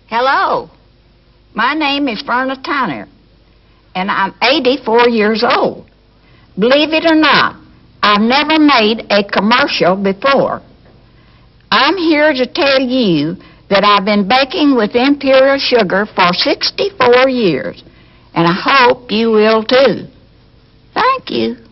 Hello, my name is Verna Tanner, and I'm 84 years old. Believe it or not, I've never made a commercial before. I'm here to tell you that I've been baking with Imperial Sugar for 64 years, and I hope you will too. Thank you.